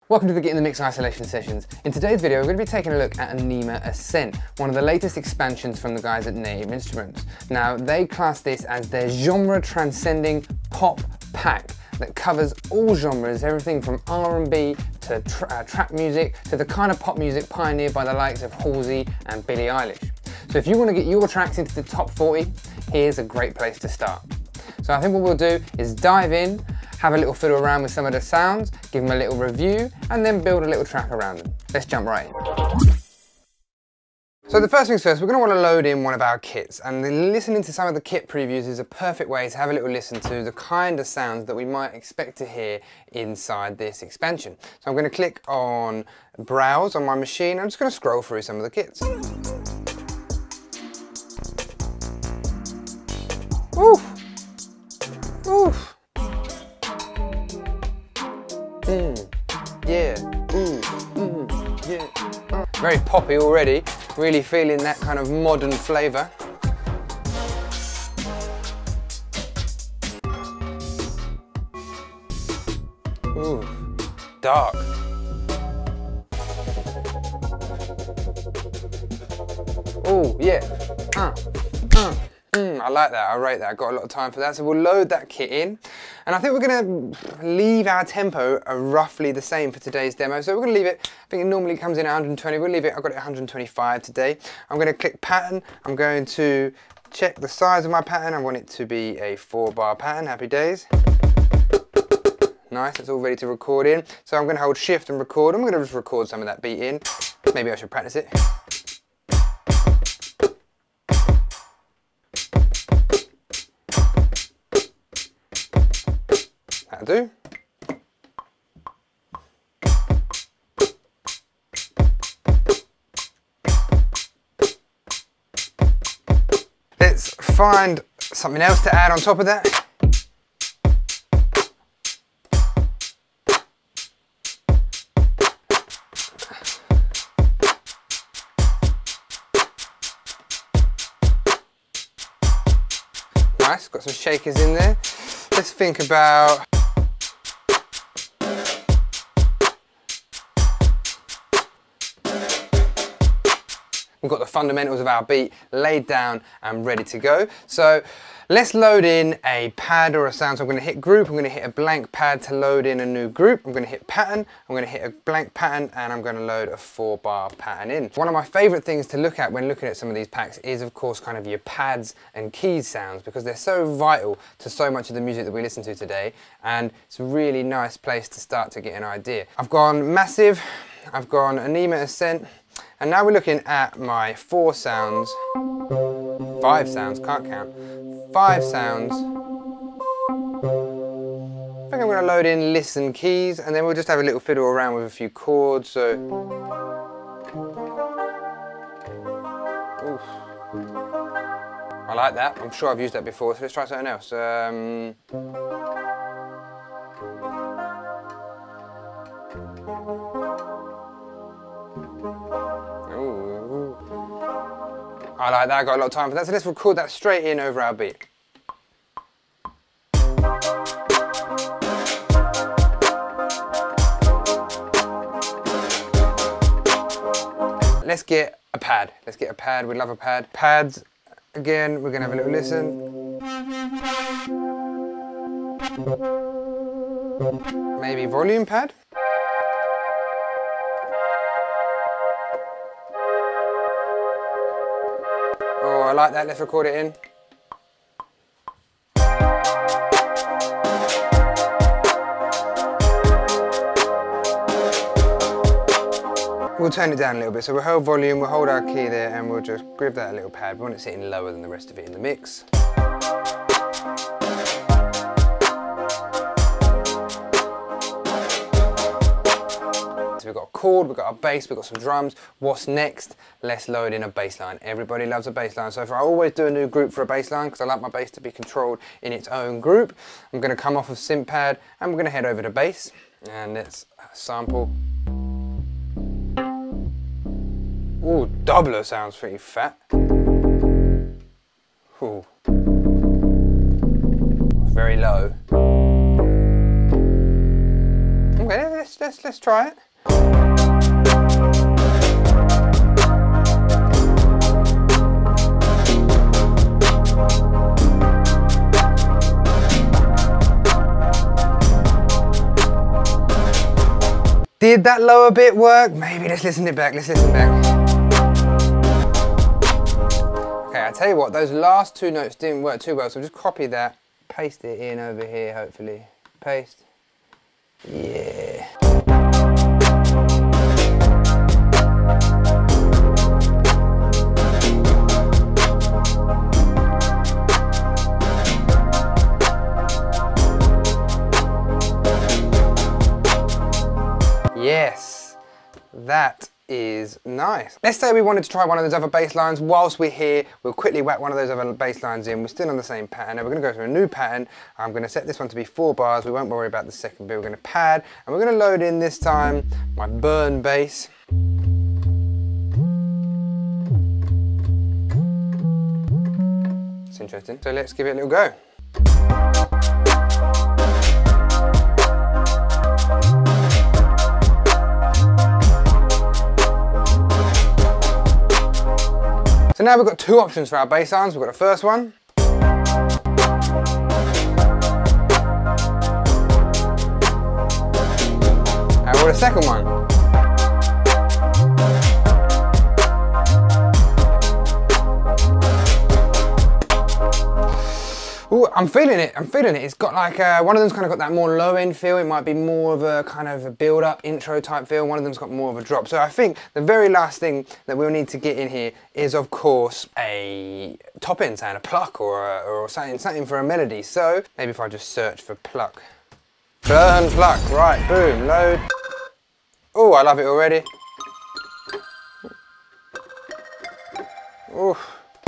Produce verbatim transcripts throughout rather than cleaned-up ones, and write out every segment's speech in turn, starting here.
Welcome to the Get in the Mix isolation sessions. In today's video, we're going to be taking a look at Anima Ascent, one of the latest expansions from the guys at Native Instruments. Now, they class this as their genre-transcending pop pack that covers all genres, everything from R and B to tra uh, trap music to the kind of pop music pioneered by the likes of Halsey and Billie Eilish. So if you want to get your tracks into the top forty, here's a great place to start. So I think what we'll do is dive in, have a little fiddle around with some of the sounds, give them a little review, and then build a little track around them. Let's jump right in. So the first things first, we're going to want to load in one of our kits, and listening to some of the kit previews is a perfect way to have a little listen to the kind of sounds that we might expect to hear inside this expansion. So I'm going to click on Browse on my machine. I'm just going to scroll through some of the kits. Oof! Oof! Mm, yeah, mm, mm, yeah. Uh. Very poppy already, really feeling that kind of modern flavour. Ooh, dark. Oh, yeah. Uh, uh. Mm, I like that, I rate that, I got a lot of time for that. So we'll load that kit in. And I think we're going to leave our tempo roughly the same for today's demo. So we're going to leave it, I think it normally comes in at one hundred twenty, we'll leave it, I've got it at one hundred twenty-five today. I'm going to click pattern, I'm going to check the size of my pattern, I want it to be a four bar pattern, happy days. Nice, it's all ready to record in. So I'm going to hold shift and record, I'm going to just record some of that beat in. Maybe I should practice it. That'll do. Let's find something else to add on top of that. Nice, got some shakers in there. Let's think about we've got the fundamentals of our beat laid down and ready to go. So let's load in a pad or a sound. So I'm going to hit group, I'm going to hit a blank pad to load in a new group. I'm going to hit pattern, I'm going to hit a blank pattern, and I'm going to load a four bar pattern in. One of my favorite things to look at when looking at some of these packs is of course kind of your pads and keys sounds, because they're so vital to so much of the music that we listen to today, and it's a really nice place to start to get an idea. I've gone massive, I've gone Anima Ascent, and now we're looking at my four sounds, five sounds, can't count, five sounds. I think I'm going to load in listen keys, and then we'll just have a little fiddle around with a few chords. So, oof. I like that. I'm sure I've used that before, so let's try something else. Um, I like that, I got a lot of time for that, so let's record that straight in over our beat. Let's get a pad, let's get a pad, we love a pad. Pads, again, we're gonna have a little listen. Maybe volume pad? Oh, I like that, let's record it in. We'll turn it down a little bit, so we'll hold volume, we'll hold our key there, and we'll just grab that little pad. We want it sitting lower than the rest of it in the mix. We've got a chord, we've got a bass, we've got some drums. What's next? Let's load in a bass line. Everybody loves a bass line. So if I always do a new group for a bass line, because I like my bass to be controlled in its own group, I'm going to come off of synth pad and we're going to head over to bass. And let's sample. Ooh, doubler sounds pretty fat. Ooh. Very low. Okay, let's let's, let's, let's try it. Did that lower bit work? Maybe let's listen it back, let's listen back. Okay, I tell you what, those last two notes didn't work too well, so just copy that, paste it in over here, hopefully. Paste. Yeah. Yes, that is nice. Let's say we wanted to try one of those other bass lines. Whilst we're here, we'll quickly whack one of those other bass lines in. We're still on the same pattern. Now we're going to go to a new pattern. I'm going to set this one to be four bars. We won't worry about the second bit. We're going to pad, and we're going to load in this time my burn bass. It's interesting. So let's give it a little go. So now we've got two options for our bass lines. We've got the first one. And we've got the second one. Ooh, I'm feeling it, I'm feeling it. It's got like, uh, one of them's kind of got that more low end feel. It might be more of a kind of a build up intro type feel. One of them's got more of a drop. So I think the very last thing that we'll need to get in here is of course a top end sound, a pluck or, a, or something, something for a melody. So maybe if I just search for pluck. Burn pluck, right, boom, load. Oh, I love it already. Ooh.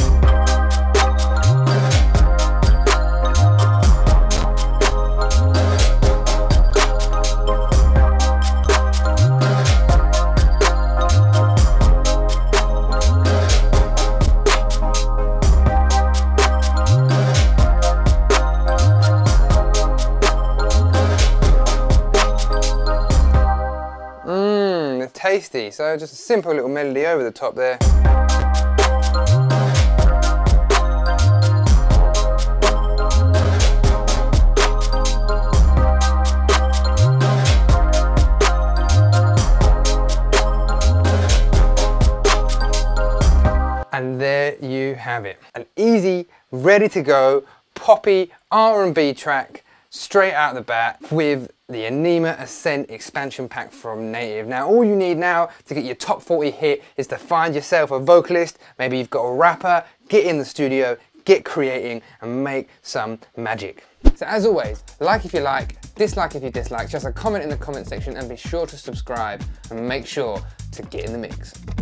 Tasty, so just a simple little melody over the top there. And there you have it. An easy, ready to go, poppy R and B track straight out the bat with the Anima Ascent Expansion Pack from Native. Now all you need now to get your top forty hit is to find yourself a vocalist, maybe you've got a rapper, get in the studio, get creating and make some magic. So as always, like if you like, dislike if you dislike, just a comment in the comment section and be sure to subscribe and make sure to get in the mix.